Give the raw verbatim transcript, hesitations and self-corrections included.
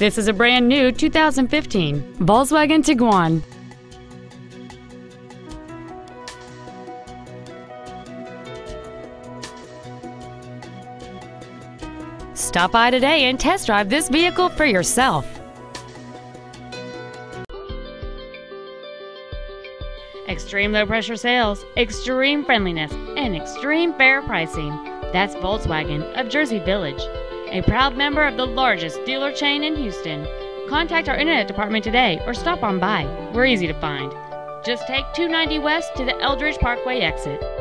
This is a brand new two thousand fifteen Volkswagen Tiguan. Stop by today and test drive this vehicle for yourself. Extreme low pressure sales, extreme friendliness, and extreme fair pricing. That's Volkswagen of Jersey Village, a proud member of the largest dealer chain in Houston. Contact our internet department today or stop on by. We're easy to find. Just take two ninety West to the Eldridge Parkway exit.